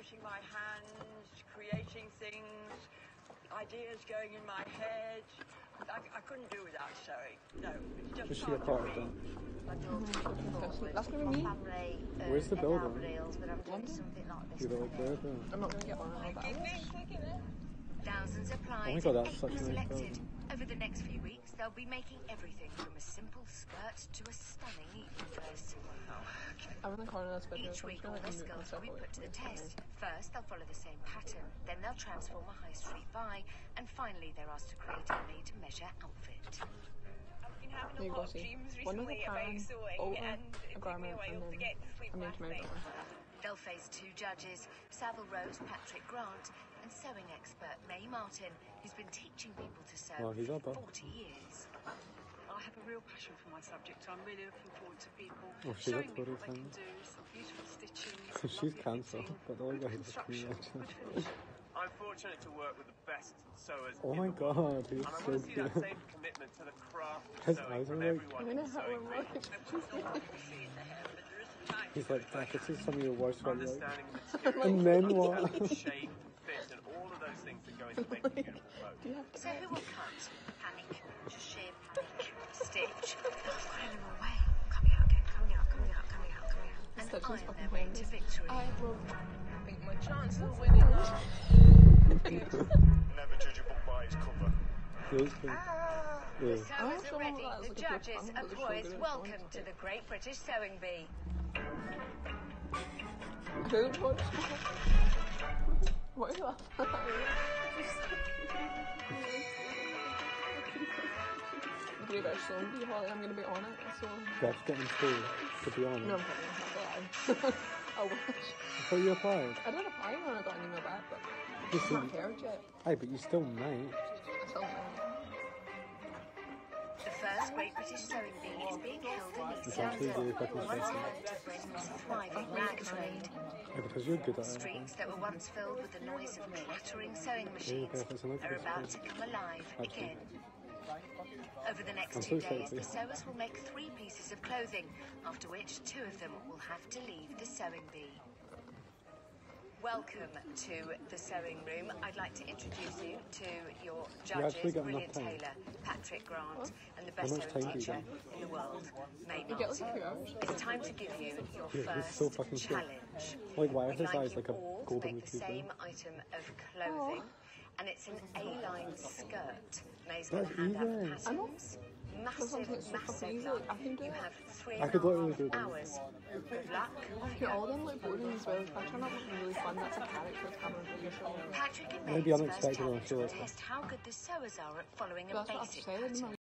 washing my hands, creating things, ideas going in my head. I couldn't do without sewing. No, it's just Is she a part of that? That's going to be me. Where's the building? London? You look there, I'm not going to get one of that. Thousands applied, Oh my God, that's 8 such were a nice selected. building. Over the next few weeks, they'll be making everything from a simple skirt to a stunning evening dress. I'm in the corner of this video. Each week, all their skills will be put to the test. First, they'll follow the same pattern. Then they'll transform a high street buy. And finally, they're asked to create a made-to-measure outfit. I've been having There you a go, lot of see. dreams One of the recently about pattern, sewing, over, and a it took me garment, a while and to then get to sleep I mean last to make night. They'll face 2 judges, Savile Rose, Patrick Grant, and sewing expert May Martin, who's been teaching people to sew Well, he's for up, huh? 40 years. I have a real passion for my subject. I'm really looking forward to people Oh, she showing looks me good what they as can do, some beautiful stitching. She's cancer, but the other guy is Construction, good finish. I'm fortunate to work with the best sewers Oh in my the world. God, he's And I so want to see that cute. same commitment to the craft of His sewing eyes from are like- everyone I'm in going the to sewing have bee. He's like, Dad, this is some of your worst work. Understanding the material, And then what? understanding shape, fit, and all of those things that go into making a beautiful boat. So who will cut? Panic. Just sheer panic. Stitch. They'll find them away. Coming out again. Coming out. Coming out. Coming out. Coming out. And Stitch is iron fucking their way to horrendous. victory. I will. I think my chances of winning are Never judge a book by its cover. He's good. The Yeah. sewers sure are ready. that was The like a good judges fun, are but it's so poised. good at Welcome once. to the Great British Sewing Bee. Who watched what are you laughing at? The Great British Sewing Bee, Holly, I'm going to be on it, so... That's getting through, to be honest. No, I'm kidding, I'm not I wish. I thought you applied. I did apply when I got an email back, but Listen, I'm not heard yet. hey, but you still might. I still don't know. The first Great British Sewing Bee is being held in East It's actually London. really fucking Once sexy. home to Britain's thriving rag trade. Yeah, because you're good at it. Streets that were once filled with the noise of clattering sewing machines perfect, so look at are this about place. to come alive again. Over the next I'm 2 so days, sexy. the sewers will make 3 pieces of clothing, after which 2 of them will have to leave the sewing bee. Welcome to the sewing room. I'd like to introduce you to your judges, actually got brilliant enough time. tailor, Patrick Grant, and the How best much sewing time do you teacher get? in the world, May You get like Martin. 2 hours. It's time to give you your Yeah, he's first so fucking cute. challenge. Like, why are We'd his eyes you like a all to golden make the retriever? same item of clothing, and it's an A-line skirt. May's going That's to hand easy. out I know. patterns. Sometimes Massive, it's so fucking massive easy. luck. I can do You it. have 3 I could literally do and a that. half hours. Good luck. Okay, all them like boring as well. If I turn up looking really fun, that's a character camera video show. Patrick and Maybe May's unexpected first on a challenge show will like that. test how good the sewers are at following a That's what I've basic said. pattern.